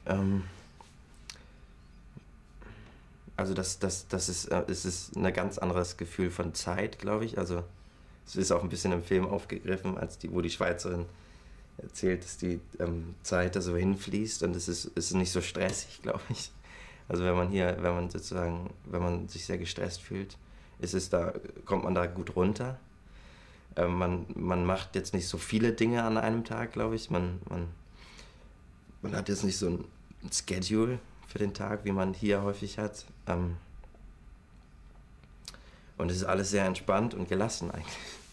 Ähm, also es ist ein ganz anderes Gefühl von Zeit, glaube ich. Also es ist auch ein bisschen im Film aufgegriffen, wo die Schweizerin erzählt, dass die Zeit da so hinfließt und es ist nicht so stressig, glaube ich. Also wenn man sich sehr gestresst fühlt, kommt man da gut runter. Man macht jetzt nicht so viele Dinge an einem Tag, glaube ich. Man hat jetzt nicht so ein Schedule für den Tag, wie man hier häufig hat. Und es ist alles sehr entspannt und gelassen eigentlich.